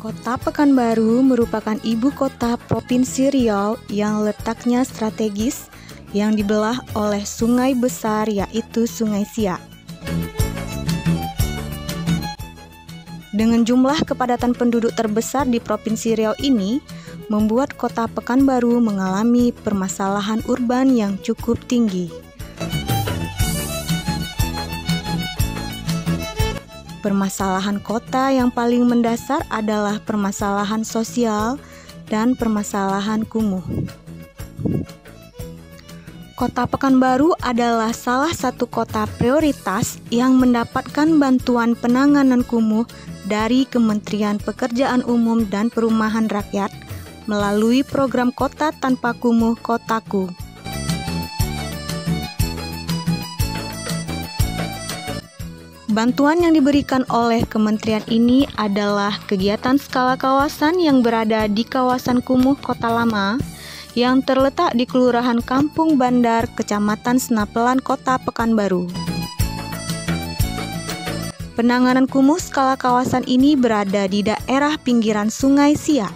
Kota Pekanbaru merupakan ibu kota Provinsi Riau yang letaknya strategis yang dibelah oleh sungai besar yaitu Sungai Siak. Dengan jumlah kepadatan penduduk terbesar di Provinsi Riau ini, membuat Kota Pekanbaru mengalami permasalahan urban yang cukup tinggi. Permasalahan kota yang paling mendasar adalah permasalahan sosial dan permasalahan kumuh. Kota Pekanbaru adalah salah satu kota prioritas yang mendapatkan bantuan penanganan kumuh dari Kementerian Pekerjaan Umum dan Perumahan Rakyat melalui program Kota Tanpa Kumuh Kotaku. Bantuan yang diberikan oleh kementerian ini adalah kegiatan skala kawasan yang berada di kawasan kumuh Kota Lama yang terletak di Kelurahan Kampung Bandar, Kecamatan Senapelan, Kota Pekanbaru. Penanganan kumuh skala kawasan ini berada di daerah pinggiran Sungai Siak.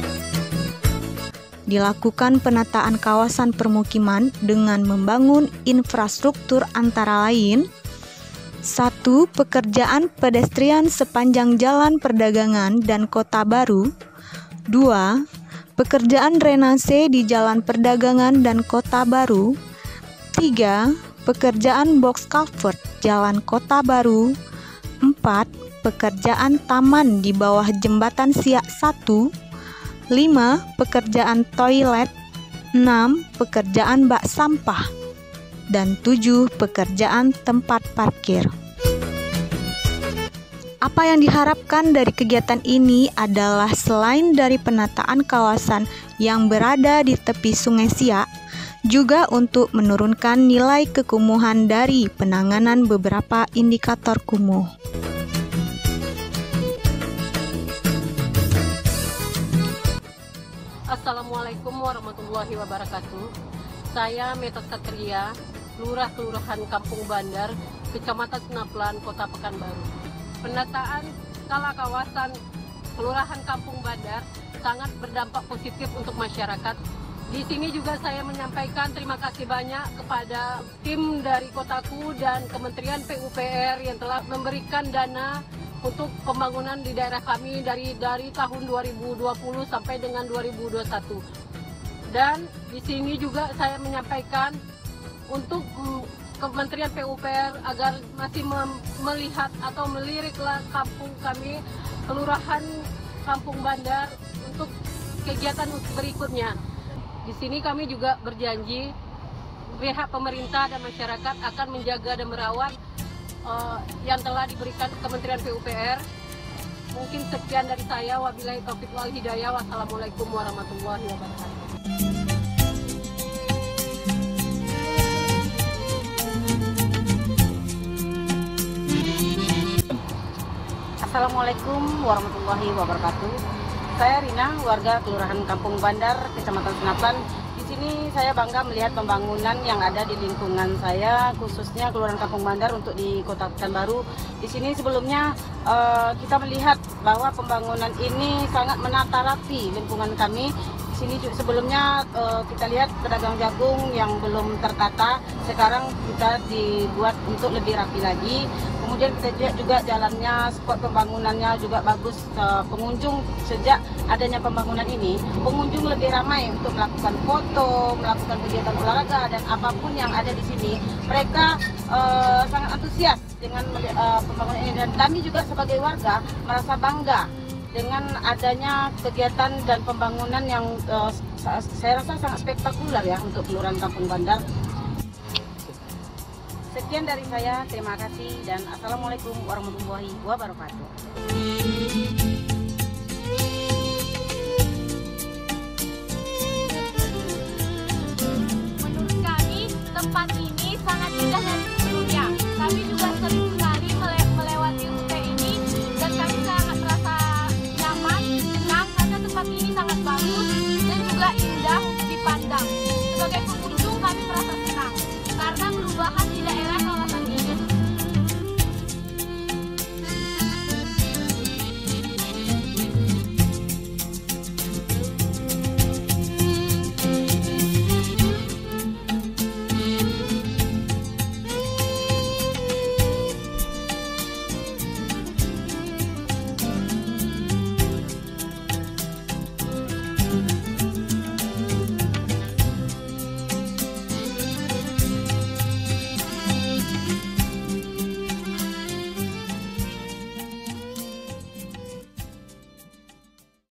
Dilakukan penataan kawasan permukiman dengan membangun infrastruktur antara lain: 1. Pekerjaan pedestrian sepanjang Jalan Perdagangan dan Kota Baru. 2. Pekerjaan drainase di Jalan Perdagangan dan Kota Baru. 3. Pekerjaan box culvert Jalan Kota Baru. 4. Pekerjaan taman di bawah Jembatan Siak 1. 5. Pekerjaan toilet. 6. Pekerjaan bak sampah. Dan 7. Pekerjaan tempat parkir. Apa yang diharapkan dari kegiatan ini adalah selain dari penataan kawasan yang berada di tepi Sungai Siak, juga untuk menurunkan nilai kekumuhan dari penanganan beberapa indikator kumuh. Assalamualaikum warahmatullahi wabarakatuh. Saya Metos Satria, Kelurahan Kampung Bandar, Kecamatan Senapelan, Kota Pekanbaru. Penataan skala kawasan Kelurahan Kampung Bandar sangat berdampak positif untuk masyarakat. Di sini juga saya menyampaikan terima kasih banyak kepada tim dari Kotaku dan Kementerian PUPR yang telah memberikan dana untuk pembangunan di daerah kami dari tahun 2020 sampai dengan 2021. Dan di sini juga saya menyampaikan untuk Kementerian PUPR agar masih melihat atau meliriklah kampung kami, Kelurahan Kampung Bandar, untuk kegiatan berikutnya. Di sini kami juga berjanji pihak pemerintah dan masyarakat akan menjaga dan merawat yang telah diberikan Kementerian PUPR. Mungkin sekian dari saya. Wabillahi taufiq wal hidayah. Wassalamualaikum warahmatullahi wabarakatuh. Assalamualaikum warahmatullahi wabarakatuh. Saya Rina, warga Kelurahan Kampung Bandar, Kecamatan Senapelan. Di sini saya bangga melihat pembangunan yang ada di lingkungan saya, khususnya Kelurahan Kampung Bandar untuk di Kota Pekanbaru. Di sini sebelumnya kita melihat bahwa pembangunan ini sangat menata rapi lingkungan kami. Di sini sebelumnya kita lihat pedagang jagung yang belum tertata, sekarang kita dibuat untuk lebih rapi lagi. Kemudian kita lihat juga jalannya, spot pembangunannya juga bagus. Pengunjung sejak adanya pembangunan ini, pengunjung lebih ramai untuk melakukan foto, melakukan kegiatan olahraga dan apapun yang ada di sini. Mereka sangat antusias dengan pembangunan ini, dan kami juga sebagai warga merasa bangga dengan adanya kegiatan dan pembangunan yang saya rasa sangat spektakuler ya untuk Kelurahan Kampung Bandar. Sekian dari saya, terima kasih dan Assalamualaikum warahmatullahi wabarakatuh.